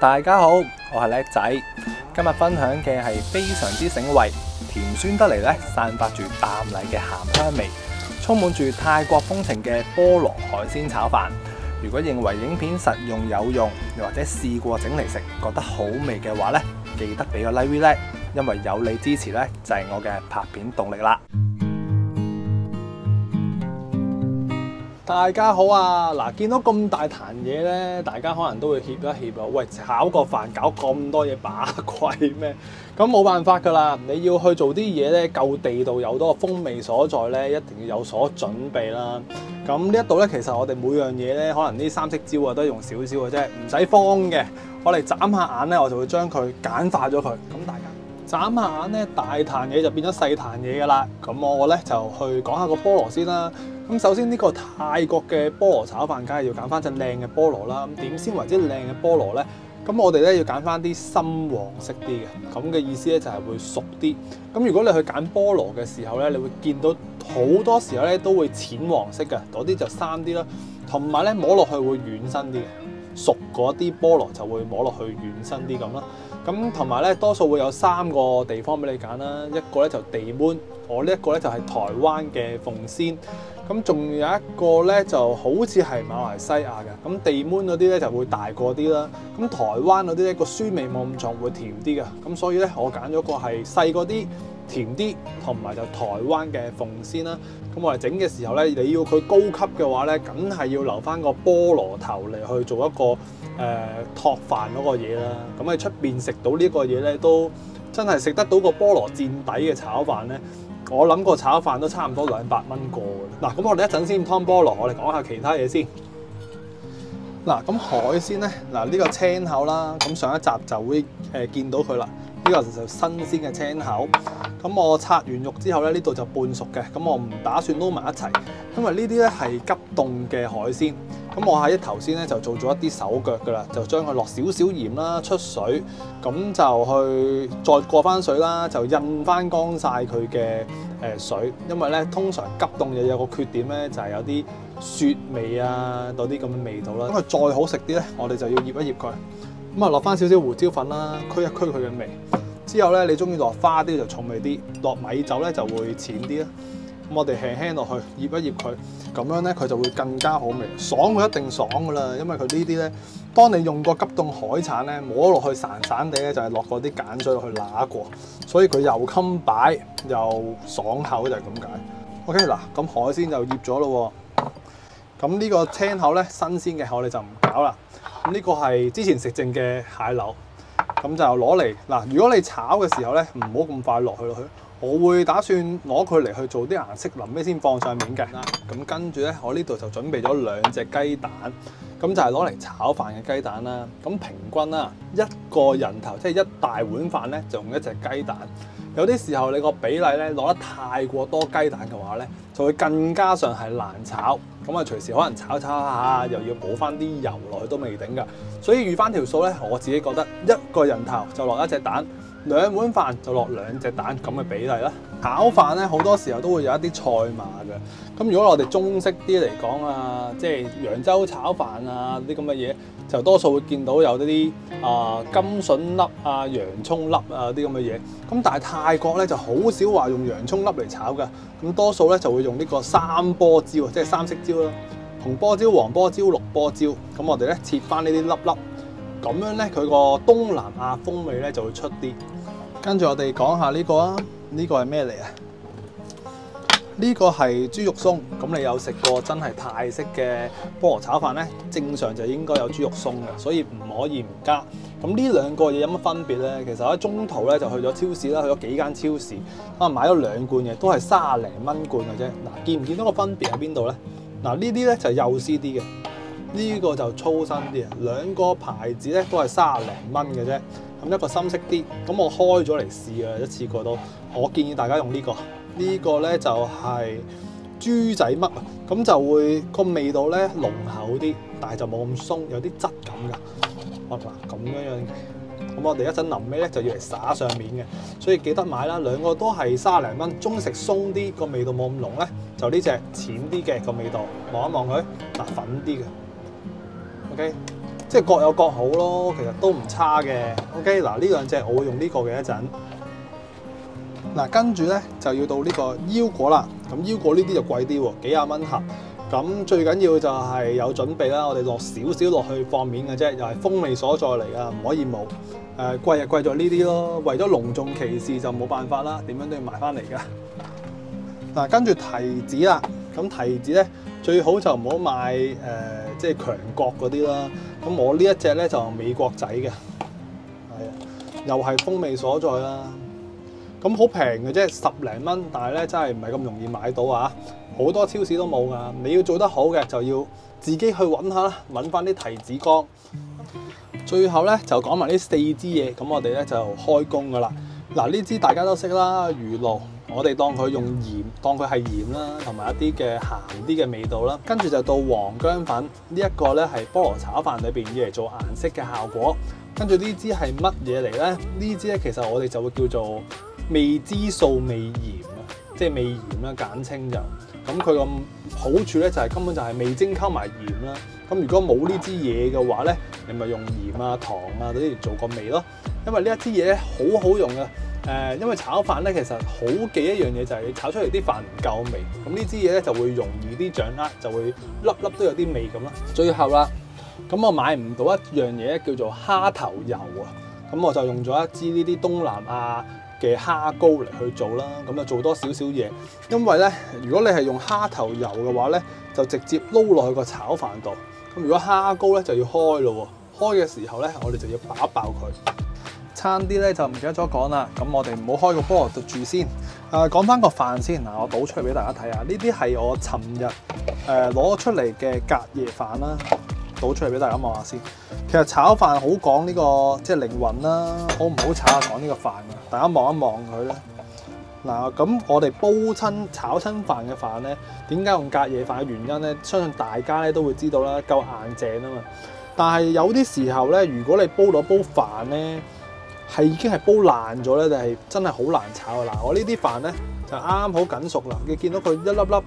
大家好，我係叻仔，今日分享嘅係非常之醒胃，甜酸得嚟咧，散發住淡麗嘅鹹香味，充滿住泰國風情嘅菠蘿海鮮炒飯。如果認為影片實用有用，又或者試過整嚟食覺得好味嘅話咧，記得俾個 like 咧，因為有你支持咧，就係我嘅拍片動力啦。大家好啊！嗱，見到咁大壇嘢咧，大家可能都會怯一怯啊！喂，炒個飯搞咁多嘢把鬼咩？咁冇辦法㗎啦！你要去做啲嘢咧，夠地道有多個風味所在咧，一定要有所準備啦。咁呢一度咧，其實我哋每樣嘢咧，可能呢三色椒啊，都係用少少嘅啫，唔使慌嘅。我哋眨下眼咧，我就會將佢簡化咗佢。咁大家眨下眼咧，大壇嘢就變咗細壇嘢㗎啦。咁我咧就去講下個菠蘿先啦。咁首先呢個泰國嘅菠蘿炒飯，梗係要揀翻隻靚嘅菠蘿啦。咁點先為之靚嘅菠蘿咧？咁我哋咧要揀翻啲深黃色啲嘅，咁嘅意思咧就係會熟啲。咁如果你去揀菠蘿嘅時候咧，你會見到好多時候咧都會淺黃色嘅，嗰啲就生啲啦。同埋咧摸落去會軟身啲嘅，熟嗰啲菠蘿就會摸落去軟身啲咁啦。咁同埋咧多數會有3個地方俾你揀啦，一個咧就地捫，我呢一個咧就係台灣嘅鳳仙。咁仲有一個咧就好似係馬來西亞嘅，咁地捫嗰啲咧就會大個啲啦。咁台灣嗰啲咧個酸味冇咁重，會甜啲嘅。咁所以咧我揀咗個係細個啲、甜啲，同埋就台灣嘅鳳仙啦。咁我哋整嘅時候咧，你要佢高級嘅話咧，梗係要留翻個菠蘿頭嚟去做一個托飯嗰個嘢啦。咁喺出邊食到呢個嘢咧，都真係食得到個菠蘿墊底嘅炒飯咧。我諗個炒飯都差唔多200蚊個嘅。嗱，咁我哋一陣先湯菠蘿，我哋講下其他嘢先。嗱，咁海鮮咧，嗱呢個青口啦，咁上一集就會見到佢啦。呢個就新鮮嘅青口。咁我拆完肉之後咧，呢度就半熟嘅。咁我唔打算撈埋一齊，因為呢啲咧係急凍嘅海鮮。咁我喺頭先咧就做咗一啲手腳㗎啦，就將佢落少少鹽啦，出水，咁就去再過翻水啦，就印翻乾晒佢嘅水。因為咧通常急凍嘢有個缺點咧，就係有啲雪味啊，嗰啲咁嘅味道啦。咁佢再好食啲咧，我哋就要醃一醃佢。咁啊落翻少少胡椒粉啦，驅一驅佢嘅味。之後咧，你中意落花啲就重味啲，落米酒咧就會淺啲啦。咁我哋輕輕落去醃一醃佢，咁樣咧佢就會更加好味。爽佢一定爽噶啦，因為佢呢啲咧，當你用個急凍海產咧，摸落去散散地咧，就係落嗰啲鹼水落去揦過，所以佢又襟擺又爽口就係咁解。OK 嗱，咁海鮮就醃咗咯喎。咁呢個青口咧新鮮嘅，我哋就唔搞啦。咁呢個係之前食剩嘅蟹柳，咁就攞嚟嗱。如果你炒嘅時候咧，唔好咁快落去。我會打算攞佢嚟去做啲顏色，臨尾先放上面嘅。咁跟住咧，我呢度就準備咗2隻雞蛋，咁就係攞嚟炒飯嘅雞蛋啦。咁平均啦，一個人頭即係一大碗飯咧，就用1隻雞蛋。有啲時候你個比例咧攞得太過多雞蛋嘅話咧，就會更加上係難炒。咁啊，隨時可能炒下又要補翻啲油落去都未定㗎。所以預翻條數咧，我自己覺得一個人頭就落1隻蛋。2碗飯就落2隻蛋咁嘅比例啦。炒飯咧好多時候都會有一啲菜碼嘅。咁如果我哋中式啲嚟講啊，即係揚州炒飯啊啲咁嘅嘢，就多數會見到有啲甘筍粒啊、洋葱粒啊啲咁嘅嘢。咁但係泰國咧就好少話用洋葱粒嚟炒㗎。咁多數咧就會用呢個3波椒，即係3色椒啦，紅波椒、黃波椒、綠波椒。咁我哋咧切翻呢啲粒粒，咁樣咧佢個東南亞風味咧就會出啲。跟住我哋講下呢個啊，呢個係咩嚟啊？呢個係豬肉鬆。咁你有食過真係泰式嘅菠蘿炒飯咧？正常就應該有豬肉鬆嘅，所以唔可以唔加。咁呢2個嘢有乜分別咧？其實喺中途咧就去咗超市啦，去咗幾間超市，可能買咗2罐嘅，都係30零蚊罐嘅啫。嗱，見唔見到個分別喺邊度咧？嗱，呢啲咧就幼絲啲嘅，呢個就粗身啲啊。2個牌子咧都係30零蚊嘅啫。咁一個深色啲，咁我開咗嚟試啊，一次過都。我建議大家用呢個，呢個咧就係豬仔嘜啊，咁就會個味道咧濃厚啲，但係就冇咁鬆，有啲質感㗎。好嗱，咁樣嘅。咁我哋一陣臨尾咧就要嚟灑上面嘅，所以記得買啦。2個都係30零蚊，中意食鬆啲，個味道冇咁濃咧，就呢隻淺啲嘅個味道。望一望佢，嗱粉啲嘅。OK。 即係各有各好咯，其實都唔差嘅。OK， 嗱呢兩隻我會用呢個嘅一陣。嗱跟住咧就要到呢個腰果啦。咁腰果呢啲就貴啲喎，幾廿蚊盒。咁最緊要就係有準備啦，我哋落少少落去放面嘅啫，又係風味所在嚟㗎，唔可以冇。貴就貴在呢啲咯，為咗隆重其事就冇辦法啦，點樣都要買翻嚟㗎。嗱，跟住提子啦，咁提子咧最好就唔好買即係強國嗰啲啦。咁我呢一隻咧就美國仔嘅，係啊，又係風味所在啦。咁好平嘅啫，10零蚊，但係咧真係唔係咁容易買到啊！好多超市都冇㗎。你要做得好嘅，就要自己去揾下啦，揾翻啲提子乾。最後咧就講埋呢4支嘢，咁我哋咧就開工㗎啦。嗱，呢支大家都識啦，魚露，我哋當佢用鹽，當佢係鹽啦，同埋一啲嘅鹹啲嘅味道啦。跟住就到黃薑粉，呢一個咧係菠蘿炒飯裏邊要嚟做顏色嘅效果。跟住呢支係乜嘢嚟咧？呢支咧其實我哋就會叫做味之素味鹽啊，即係味鹽啦，簡稱就。咁佢個好處咧就係根本就係味精溝埋鹽啦。咁如果冇呢支嘢嘅話咧，你咪用鹽啊、糖啊嗰啲嚟做個味咯。因為呢一支嘢咧好好用嘅。因為炒飯咧其實好記一樣嘢就係你炒出嚟啲飯唔夠味。咁呢支嘢咧就會容易啲掌握，就會粒粒都有啲味咁啦。最後啦，咁我買唔到一樣嘢叫做蝦頭油啊。咁我就用咗一支呢啲東南亞嘅蝦膏嚟去做啦，咁就做多少少嘢。因為咧，如果你係用蝦頭油嘅話咧，就直接撈落去個炒飯度。咁如果蝦膏咧就要開咯喎，開嘅時候咧，我哋就要爆一爆佢。差啲咧就唔記得咗講啦，咁我哋唔好開個菠蘿住先。講翻個飯先，嗱我倒出嚟俾大家睇下，呢啲係我尋日攞出嚟嘅隔夜飯啦，倒出嚟俾大家望下先。其實炒飯好講呢個即係靈魂啦，好唔好炒講呢個飯嘅，大家望一望佢咧。嗱，咁我哋煲親炒親飯嘅飯咧，點解用隔夜飯嘅原因咧？相信大家咧都會知道啦，夠硬淨啊嘛。但係有啲時候咧，如果你煲到煲飯咧，係已經係煲爛咗咧，定係真係好難炒啊！嗱，我呢啲飯咧就啱啱好緊熟啦，你見到佢一粒粒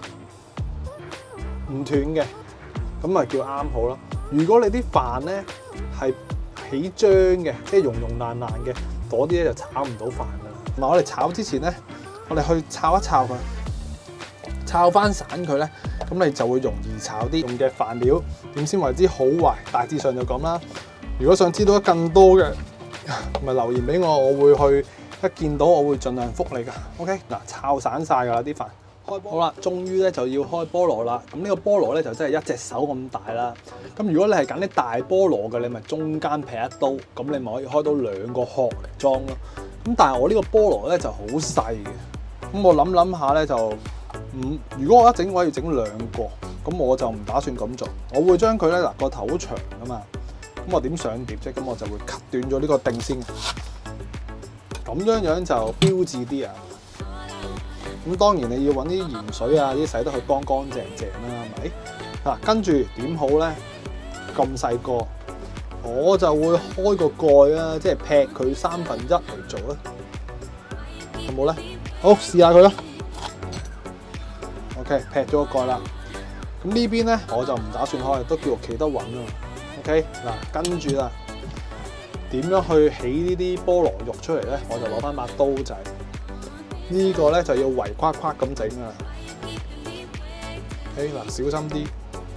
唔斷嘅，咁咪叫啱好啦。如果你啲飯咧係起漿嘅，即係溶溶爛爛嘅，嗰啲咧就炒唔到飯噶啦。嗱，我哋炒之前咧，我哋去炒一炒佢，炒翻散佢咧，咁你就會容易炒啲。用嘅飯料點先為之好壞，大致上就咁啦。如果想知道更多嘅，咪留言俾我，我會去一見到我會盡量覆你噶。OK， 嗱，炒散晒噶啦啲飯。好啦，終於咧就要開菠蘿啦。咁呢個菠蘿咧就真係一隻手咁大啦。咁如果你係揀啲大菠蘿嘅，你咪中間劈一刀，咁你咪可以開到2個殼嚟裝咯。咁但係我呢個菠蘿咧就好細嘅。咁我諗下咧就如果我一整嘅話要整2個，咁我就唔打算咁做。我會將佢咧嗱個頭好長噶嘛。咁我點上碟啫？咁我就會 cut 短咗呢個頂先，咁樣就標緻啲啊！咁當然你要揾啲鹽水啊，啲洗得佢乾乾淨淨啦，係咪？嗱，跟住點好咧？咁細個，我就會開個蓋啊，即係劈佢1/3嚟做啦，有冇咧？好，試下佢啦。OK， 劈咗個蓋啦。咁呢邊咧，我就唔打算開，都叫我企得穩啊。OK， 嗱，跟住啦，點樣去起呢啲菠蘿肉出嚟咧？我就攞翻把刀仔，呢個咧就要圍框框咁整啊。OK， 嗱，小心啲。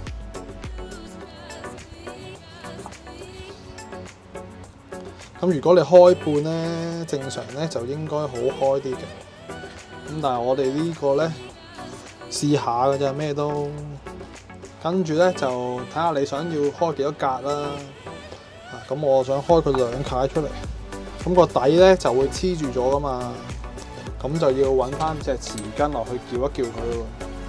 咁如果你開半咧，正常咧就應該好開啲嘅。咁但係我哋呢個咧試下㗎啫，咩都。跟住咧就睇下你想要開幾多格啦。咁我想開佢2格出嚟，咁個底咧就會黐住咗噶嘛。咁就要揾翻隻匙羹落去撬一撬佢咯，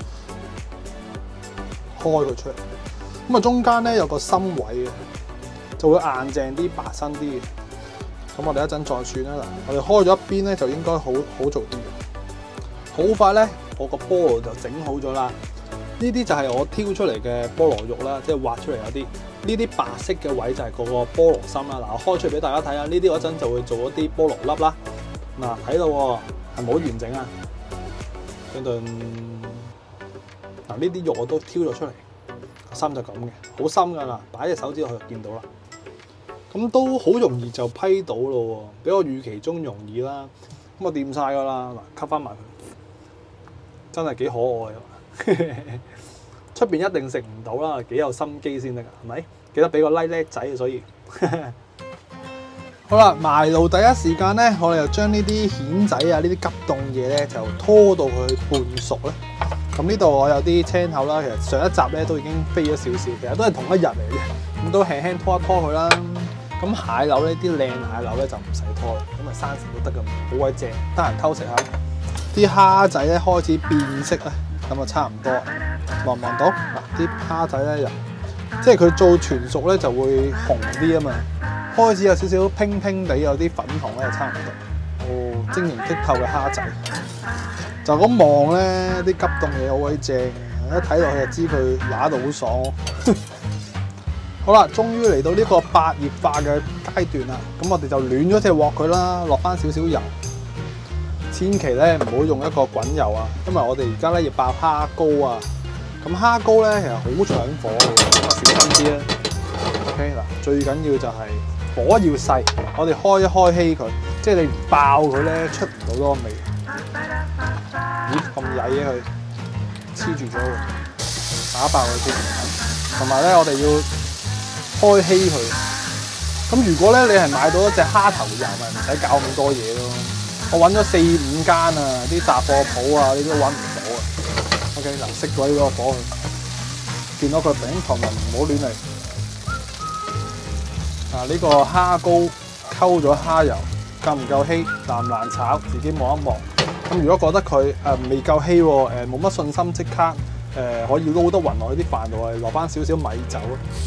開佢出嚟。咁啊中間咧有個心位嘅，就會硬淨啲、白身啲嘅。咁我哋一陣再算啦。嗱，我哋開咗一邊咧就應該好做啲嘅。好快咧，我個菠蘿就整好咗啦。呢啲就係我挑出嚟嘅菠蘿肉啦，即係挖出嚟有啲呢啲白色嘅位就係個菠蘿心啦。嗱，我開出嚟俾大家睇下，呢啲嗰陣就會做一啲菠蘿粒啦。嗱，睇到喎，係咪好完整啊？嗱，呢啲肉我都挑咗出嚟， 心就咁嘅，好深㗎啦，擺隻手指落去就見到啦。咁都好容易就批到咯喎，比我預期中容易啦。咁我掂晒㗎啦，嗱吸翻埋佢，真係幾可愛啊！出邊一定食唔到啦，幾有心機先得㗎，係咪？記得俾個 like 叻仔啊！所以好啦，埋爐第一時間咧，我哋就將呢啲蜆仔啊、呢啲急凍嘢咧，就拖到佢半熟咧。咁呢度我有啲青口啦，其實上一集咧都已經飛咗少少，其實都係同一日嚟嘅，咁都輕輕拖一拖佢啦。咁蟹柳呢啲靚蟹柳咧就唔使拖啦，咁啊生食都得㗎，好鬼正，得閒偷食下。啲蝦仔咧開始變色咧，咁啊差唔多，望唔望到？嗱，啲蝦仔咧又即係佢做全熟咧就會紅啲啊嘛，開始有少少拼拼地有啲粉紅咧，就差唔多。哦，晶瑩剔透嘅蝦仔，就咁望咧，啲急凍嘢好鬼正，一睇落去就知佢揦到好爽。好啦，終於嚟到呢個百葉化嘅階段啦，咁我哋就暖咗隻鑊佢啦，落翻少少油，千祈咧唔好用一個滾油啊，因為我哋而家咧要爆蝦膏啊，咁蝦膏咧其實好搶火嘅，咁啊小心啲啦。OK 嗱，最緊要就係火要細，我哋開一開稀佢，即係你唔爆佢咧出唔到嗰個味。咦，咁曳嘅佢黐住咗喎，打爆佢先，同埋咧我哋要開稀佢，咁如果咧你係買到一隻蝦頭油，咪唔使搞咁多嘢咯。我揾咗4、5間啊，啲雜貨鋪啊，你都揾唔到啊。OK， 嗱熄咗呢個火去，見到佢頂堂就唔好亂嚟。呢個蝦膏溝咗蝦油，夠唔夠稀，難唔難炒，自己望一望。咁如果覺得佢未夠稀喎，冇乜信心，即刻可以撈得勻落去啲飯度，落翻少少米酒。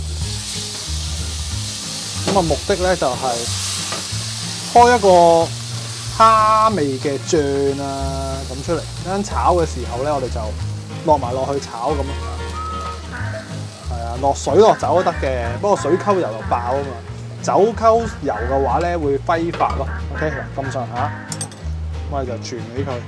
咁啊，目的咧就係開一個蝦味嘅醬啊，咁出嚟。啱炒嘅時候咧，我哋就落埋落去炒咁咯。係啊，落水落酒都得嘅，不過水溝油就爆啊嘛。酒溝油嘅話咧會揮發咯。OK， 嗱咁上下，咁我哋就傳起佢，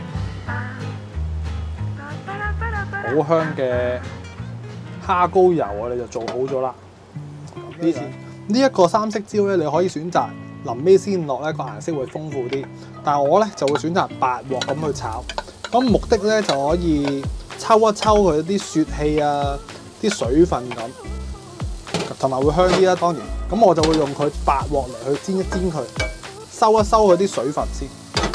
好香嘅蝦膏油我哋就做好咗啦。呢一個三色椒咧，你可以選擇臨尾先落咧，個顏色會豐富啲。但係我咧就會選擇白鑊咁去炒。咁目的咧就可以抽一抽佢啲雪氣啊、啲水分咁，同埋會香啲啦。當然，咁我就會用佢白鑊嚟去煎一煎佢，收一收佢啲水分先。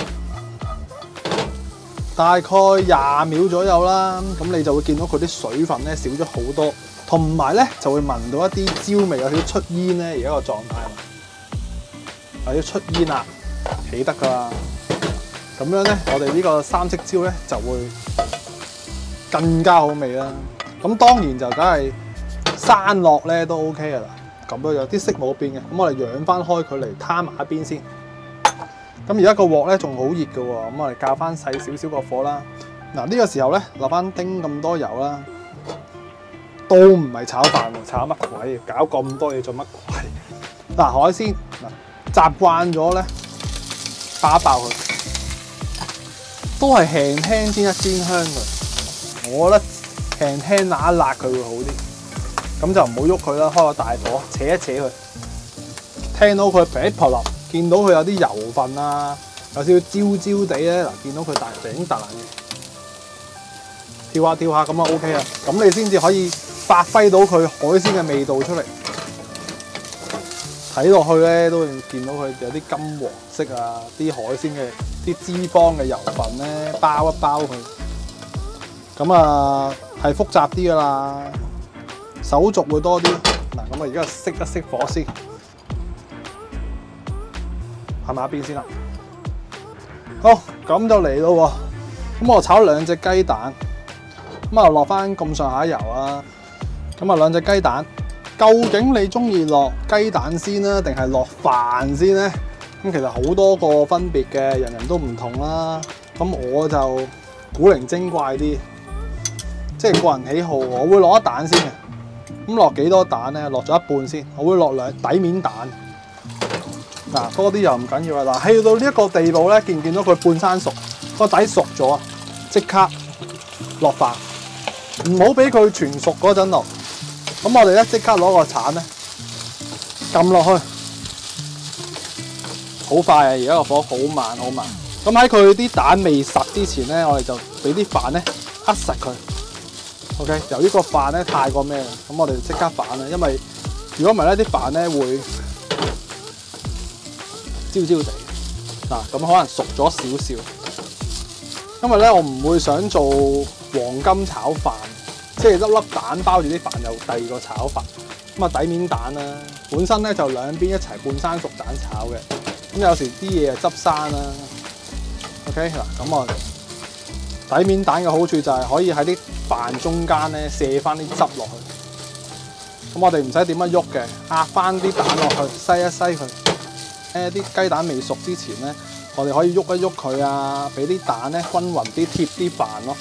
大概20秒左右啦，咁你就會見到佢啲水分咧少咗好多。同埋咧就會聞到一啲焦味，有少少出煙咧，而家個狀態，或者出煙啦，起得噶啦。咁樣咧，我哋呢個三色椒咧就會更加好味啦。咁當然就梗係生落咧都 OK 噶啦。咁樣有啲色冇變嘅，咁我哋揚翻開佢嚟攤埋一邊先。咁而家個鑊咧仲好熱嘅喎，咁我哋較翻細少少個火啦。嗱呢個時候咧落翻丁咁多油啦。都唔係炒飯喎，炒乜鬼？搞咁多嘢做乜鬼？嗱，海鮮嗱習慣咗咧，爆一爆佢，都係輕輕煎一煎香佢。我覺得輕輕辣一辣佢會好啲，咁就唔好喐佢啦，開個大火扯一扯佢。聽到佢噼啪立，見到佢有啲油分啊，有少少焦焦地咧，嗱，見到佢大頂大嘅，跳下跳下咁啊 OK 啦，咁你先至可以發揮到佢海鮮嘅味道出嚟，睇落去咧都會見到佢有啲金黃色啊，啲海鮮嘅啲脂肪嘅油分咧包一包佢，咁啊係複雜啲噶啦，手續會多啲。嗱，咁啊而家熄一熄火先，係埋一邊先啦。好，咁就嚟咯喎，咁我炒2隻雞蛋，咁啊落翻咁上下油啊。咁啊，2隻雞蛋，究竟你中意落雞蛋先啦，定係落飯先咧？咁其實好多個分別嘅，人人都唔同啦。咁我就古靈精怪啲，即係個人喜好，我會落一蛋先嘅。咁落幾多蛋咧？落咗一半先，我會落底面蛋。嗱，多啲又唔緊要啊。嗱，去到呢一個地步咧，見唔見到佢半生熟，個底熟咗啊？即刻落飯，唔好俾佢全熟嗰陣落。 咁我哋咧即刻攞個鏟咧撳落去，好快啊！而家個火好慢好慢。咁喺佢啲蛋未實之前咧，我哋就俾啲飯咧扼實佢。OK， 由於個飯咧太過咩啦，咁我哋即刻反啦，因為如果唔係咧，啲飯咧會焦焦地。嗱，咁可能熟咗少少。因為咧，我唔會想做黃金炒飯，即係粒粒蛋包住啲飯，又第二個炒法。咁啊，底面蛋啦，本身咧就兩邊一齊半生熟蛋炒嘅。咁有時啲嘢啊執生啦。OK 嗱，咁我底面蛋嘅好處就係可以喺啲飯中間咧射翻啲汁落去。咁我哋唔使點樣喐嘅，壓翻啲蛋落去，篩一篩佢。啲雞蛋未熟之前咧，我哋可以喐一喐佢啊，俾啲蛋咧均勻啲貼啲飯咯。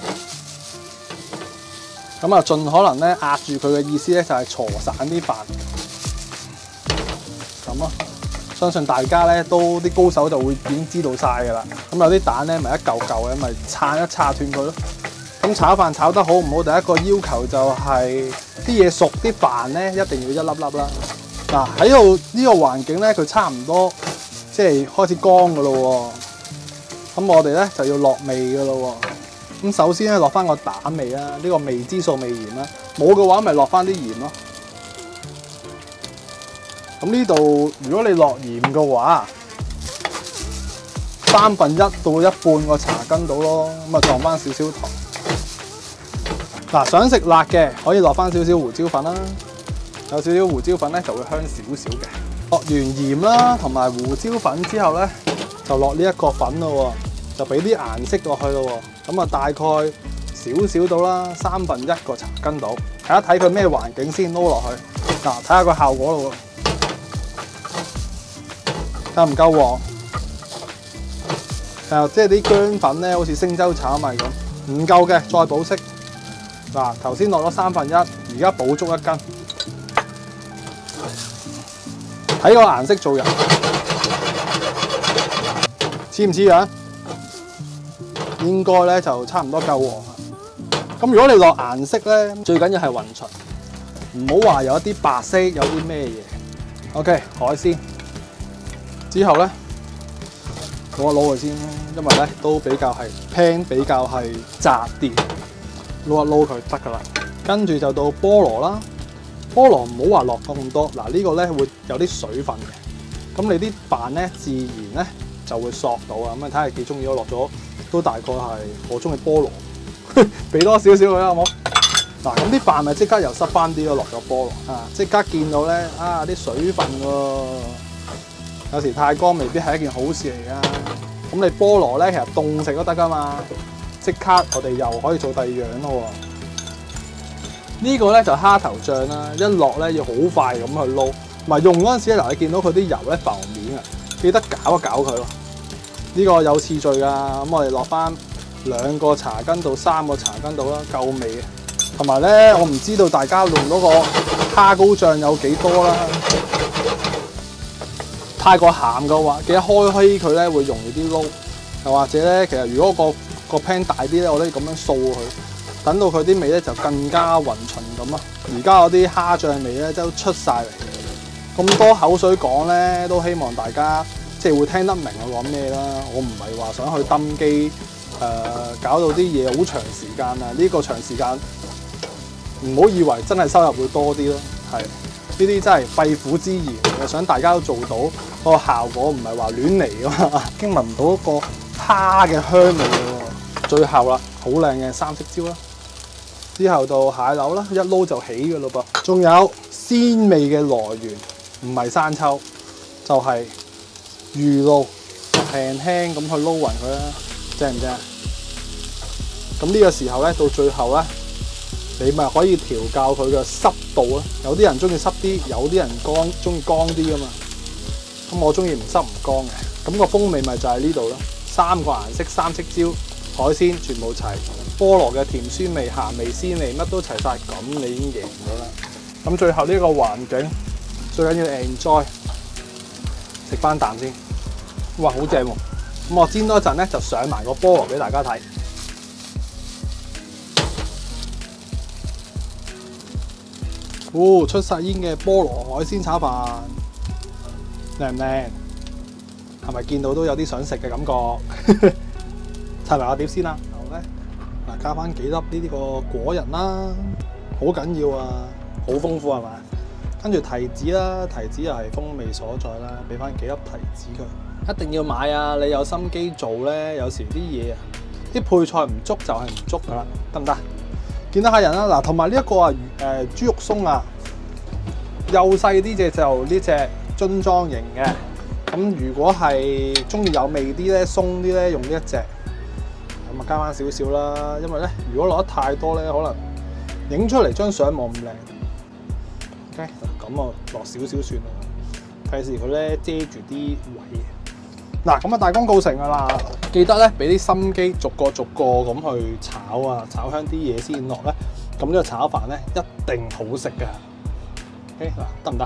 咁啊，盡可能咧壓住佢嘅意思咧，就係搓散啲飯。咁咯，相信大家咧都啲高手就會已經知道晒㗎啦。咁有啲蛋咧咪一嚿嚿嘅，咪撐一撐斷佢咯。咁炒飯炒得好唔好？第一個要求就係啲嘢熟，啲飯咧一定要一粒粒啦。嗱，喺度呢個環境咧，佢差唔多即係開始乾㗎咯喎。咁我哋咧就要落味㗎咯喎。咁首先咧落翻個蛋味啦，呢個味之素味鹽啦，冇嘅話咪落翻啲鹽咯。咁呢度如果你落鹽嘅話，1/3到1半個茶羹到咯，咁啊撞翻少少糖。嗱，想食辣嘅可以落翻少少胡椒粉啦，有少少胡椒粉咧就會香少少嘅。落完鹽啦同埋胡椒粉之後咧，就落呢一個粉咯喎，就俾啲顏色落去咯喎。咁啊，大概少少到啦，1/3個茶羹到，睇一睇佢咩環境先撈落去。嗱，睇下個效果咯喎，夠唔夠黃？即係啲薑粉咧，好似星洲炒米咁，唔夠嘅再補色。嗱，頭先落咗1/3，而家補足1羹。睇個顏色做人，似唔似樣？應該咧就差唔多夠黃啦。咁如果你落顏色咧，最緊要係勻勻，唔好話有一啲白色，有啲咩嘢。OK， 海鮮之後咧，攞一撈佢先，因為咧都比較係 pan 比較係窄啲，撈一撈佢得㗎啦。跟住就到菠蘿啦，菠蘿唔好話落咁多，嗱呢個咧會有啲水分嘅，咁你啲飯咧自然咧就會索到啊。咁啊睇下幾中意，我落咗。都大概係我中意菠蘿，俾多少少佢啦，好冇？嗱，咁啲飯咪即刻又濕翻啲咯，落咗菠蘿啊！即刻見到咧啊啲水分喎，有時太乾未必係一件好事嚟噶。咁你菠蘿咧其實凍食都得噶嘛，即刻我哋又可以做第二樣咯喎。呢個咧就蝦頭醬啦，一落咧要好快咁去撈，同埋用嗰陣時咧嗱，你見到佢啲油咧浮面啊，記得攪一攪佢咯。呢個有次序㗎，咁我哋落翻2個茶羹到3個茶羹到啦，夠味嘅。同埋咧，我唔知道大家用嗰個蝦膏醬有幾多啦。太過鹹嘅話，記得開佢咧會容易啲撈。又或者咧，其實如果個 pan 大啲咧，我都要咁樣掃佢，等到佢啲味咧就更加勻勻咁啊。而家嗰啲蝦醬味咧都出晒嚟，咁多口水講咧，都希望大家。即係會聽得明我講咩啦，我唔係話想去登機搞到啲嘢好長時間啊！呢個長時間唔好以為真係收入會多啲咯，係呢啲真係肺腑之言，我想大家都做到個效果，唔係話亂嚟㗎嘛，已經聞唔到一個蝦嘅香味喎。最後啦，好靚嘅三色椒啦，之後到蟹柳啦，一撈就起㗎咯噃。仲有鮮味嘅來源唔係生抽，就係魚露，輕輕咁去撈勻佢啦，正唔正啊？咁呢個時候咧，到最後咧，你咪可以調校佢嘅濕度啦。有啲人中意濕啲，有啲人中意乾啲噶嘛。咁我中意唔濕唔乾嘅，咁個風味咪就係呢度咯。3個顏色，3色椒，海鮮全部齊，菠蘿嘅甜酸味、鹹味、鮮味乜都齊晒，咁你已經贏咗啦。咁最後呢個環境最緊要 enjoy。食翻啖先，哇，好正喎！咁我煎多陣咧，就上埋個菠蘿俾大家睇。 哦，出晒煙嘅菠蘿海鮮炒飯，靚唔靚？係咪見到都有啲想食嘅感覺？拆埋個碟先啦。然後咧，嗱加翻幾粒呢啲個果仁啦，好緊要啊，好豐富係咪？跟住提子啦，提子又係風味所在啦，俾翻幾粒提子佢。一定要買啊！你有心機做咧，有時啲嘢啊，啲配菜唔足就係唔足噶啦，得唔得？見到客人啦，嗱，同埋呢一個啊，豬肉鬆啊，幼細啲隻就呢隻樽裝型嘅。咁如果係中意有味啲咧，鬆啲咧，用呢一隻。咁啊加翻少少啦，因為咧，如果落得太多咧，可能影出嚟張相冇咁靚。OK， 咁啊落少少算啦，費事佢咧遮住啲位。嗱，咁啊大功告成噶啦，記得咧俾啲心機，逐個咁去炒啊，炒香啲嘢先落咧。咁呢個炒飯咧一定好食噶。OK， 嗱，得唔得？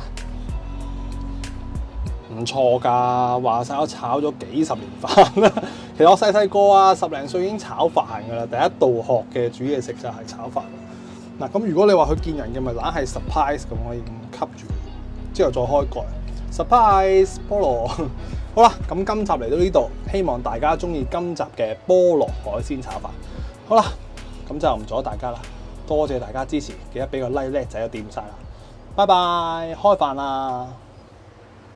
唔錯㗎，話晒我炒咗幾十年飯啦。其實我細個啊，10零歲已經炒飯㗎啦。第一道學嘅煮嘢食就係炒飯。嗱，咁如果你話去見人嘅，咪懶係 surprise 咁，可以咁吸住，之後再開蓋 surprise 菠蘿。好啦，咁今集嚟到呢度，希望大家中意今集嘅菠蘿海鮮炒飯。好啦，咁就唔阻大家啦，多謝大家支持，記得俾個 like 叻仔就掂晒啦。拜拜，開飯啦！